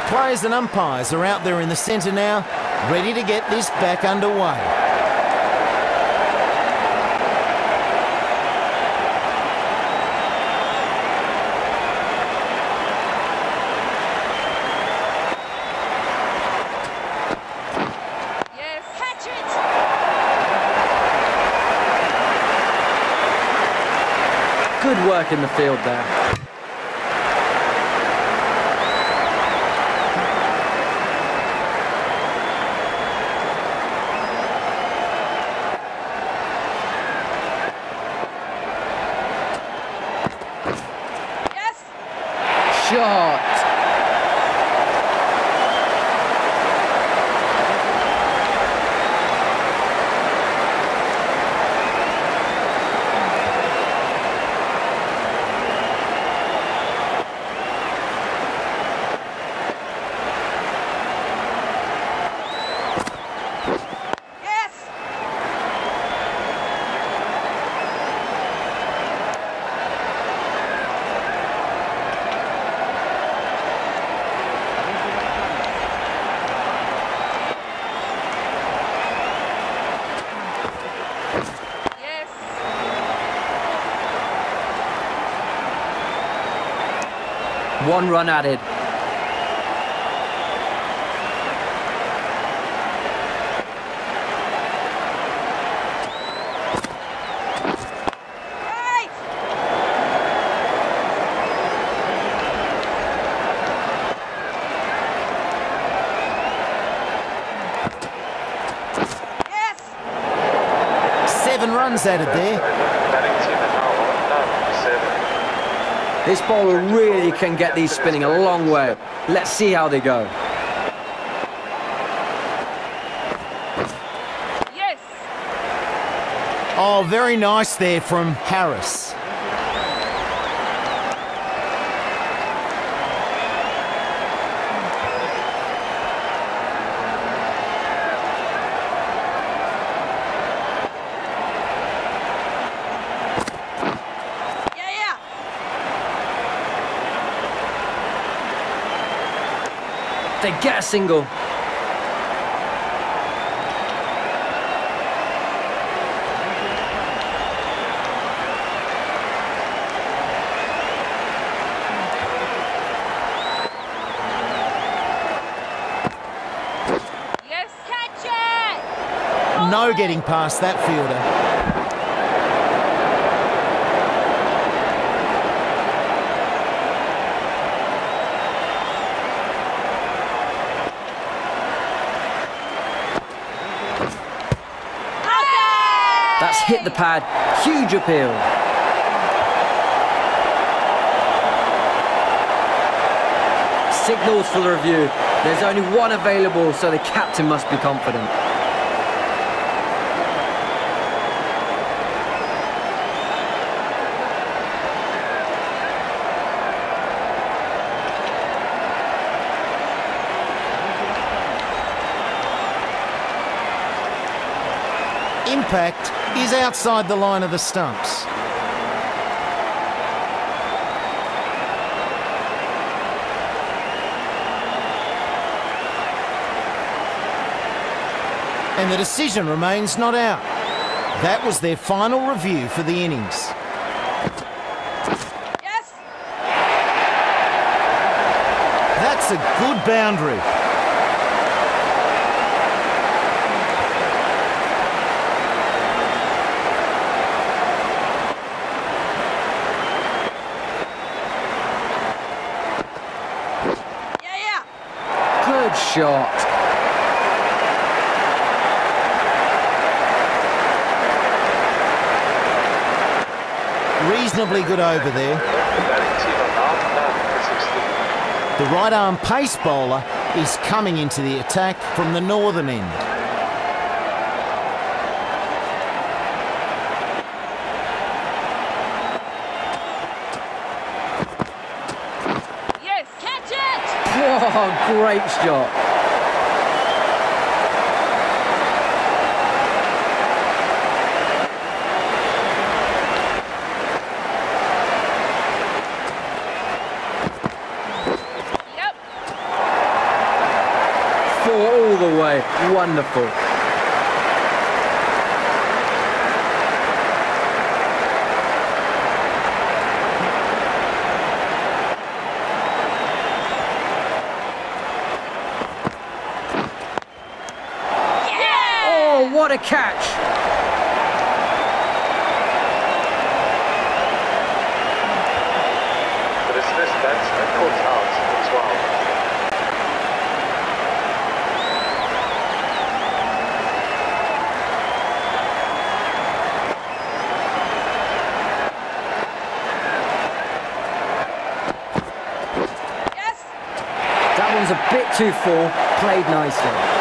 players and umpires are out there in the centre now, ready to get this back underway. Good work in the field there. Yes. Shot. One run added. Right. Yes. 7 runs added there. This bowler really can get these spinning a long way. Let's see how they go. Yes. Oh, very nice there from Harris. They get a single. Yes. Catch it. No getting past that fielder. That's hit the pad. Huge appeal. Signals for the review. There's only one available, so the captain must be confident. Impact is outside the line of the stumps. And the decision remains not out. That was their final review for the innings. Yes. That's a good boundary. Good shot. Reasonably good over there. The right-arm pace bowler is coming into the attack from the northern end. Yes. Catch it. Oh, great shot. Wonderful. Oh, what a catch! The dismissed batsman caught out as well. Yes. That one's a bit too full, played nicely.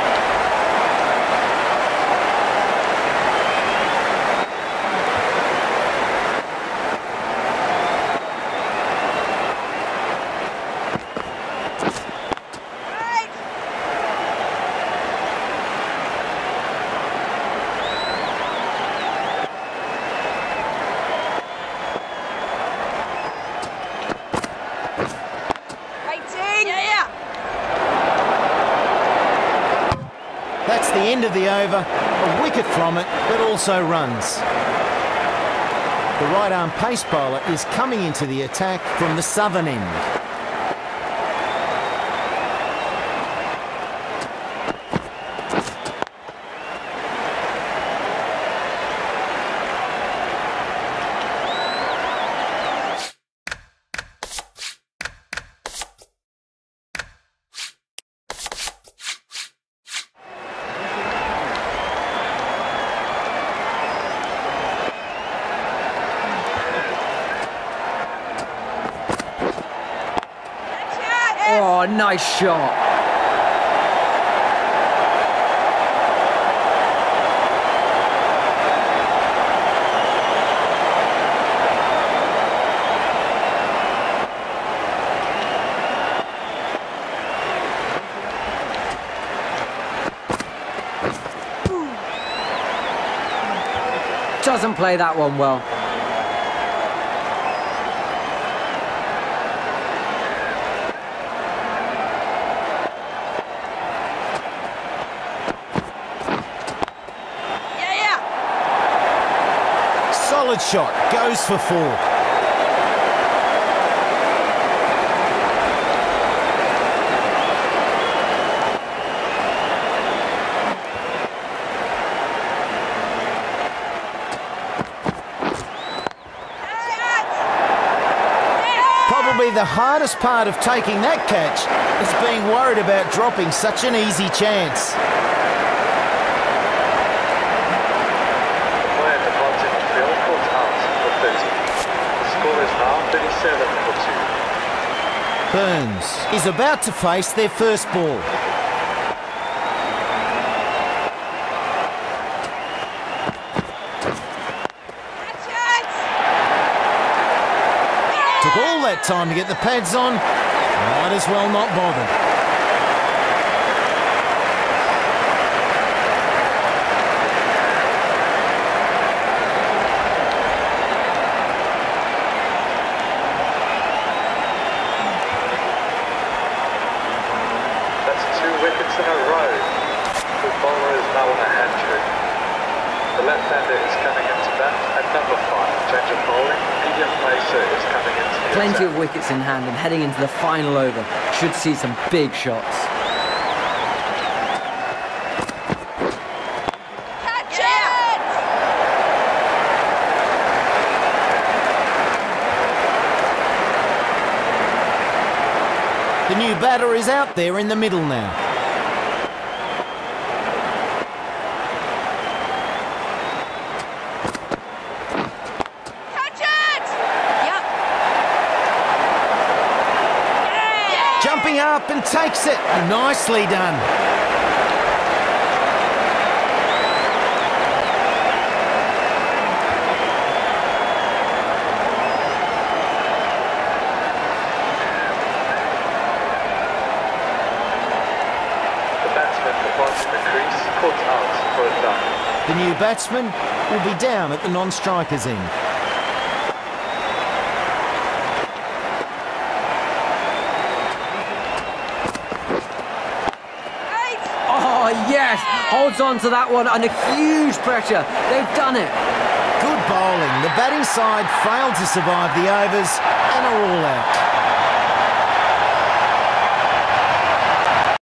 Right. Waiting. Yeah. That's the end of the over. A wicket from it, but also runs. The right-arm pace bowler is coming into the attack from the southern end. Oh, nice shot. Doesn't play that one well. Yeah. Solid shot, goes for 4. Probably the hardest part of taking that catch is being worried about dropping such an easy chance. The player departing the field caught out for 30. The score is now 37 for 2. Burns is about to face their first ball. Took all that time to get the pads on, might as well not bother. That's 2 wickets in a row. The bowler is now on a hat-trick. The left-hander is coming into bat at number 5. Change of bowling. Medium pacer is coming into the Plenty attack. of wickets in hand and heading into the final over. Should see some big shots. Catch it. The new batter is out there in the middle now. Catch it. Yep. Jumping up and takes it. Nicely done. The batsman departing the crease caught out for a duck. The new batsman will be down at the non-striker's end. Oh, Yes, holds on to that one under huge pressure. They've done it. Good bowling. The batting side failed to survive the overs and are all out.